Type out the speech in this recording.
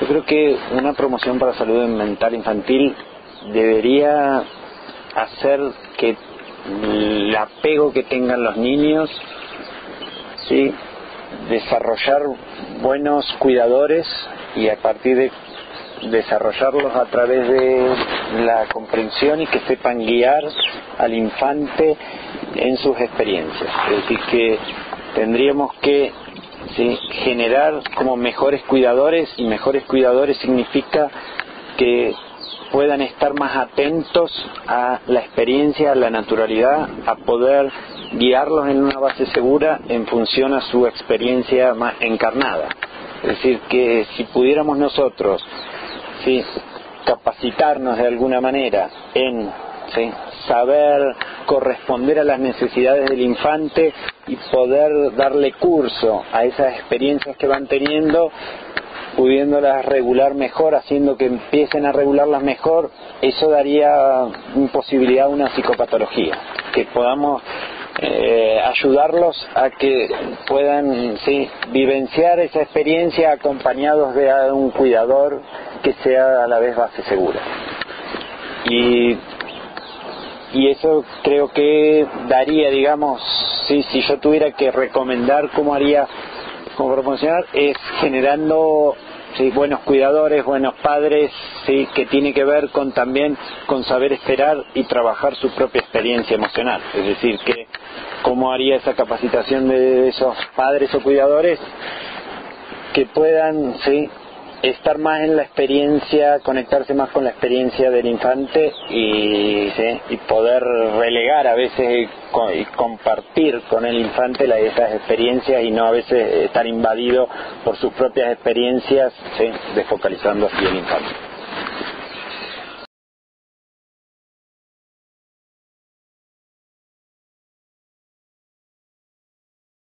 Yo creo que una promoción para salud mental infantil debería hacer que el apego que tengan los niños, ¿sí?, desarrollar buenos cuidadores y a partir de desarrollarlos a través de la comprensión y que sepan guiar al infante en sus experiencias. Es decir, que tendríamos que, ¿sí?, generar como mejores cuidadores, y mejores cuidadores significa que puedan estar más atentos a la experiencia, a la naturalidad, a poder guiarlos en una base segura en función a su experiencia más encarnada. Es decir, que si pudiéramos nosotros, ¿sí?, capacitarnos de alguna manera en, ¿sí?, saber corresponder a las necesidades del infante y poder darle curso a esas experiencias que van teniendo, pudiéndolas regular mejor, haciendo que empiecen a regularlas mejor, eso daría posibilidad a una psicopatología, que podamos ayudarlos a que puedan, ¿sí?, vivenciar esa experiencia acompañados de un cuidador que sea a la vez base segura. Y eso creo que daría, digamos, ¿sí?, si yo tuviera que recomendar cómo haría, cómo promocionar, es generando, ¿sí?, buenos cuidadores, buenos padres, ¿sí?, que tiene que ver con también con saber esperar y trabajar su propia experiencia emocional. Es decir, que cómo haría esa capacitación de esos padres o cuidadores que puedan, ¿sí?, estar más en la experiencia, conectarse más con la experiencia del infante y, ¿sí?, y poder relegar a veces y compartir con el infante esas experiencias y no a veces estar invadido por sus propias experiencias, ¿sí?, desfocalizando así el infante.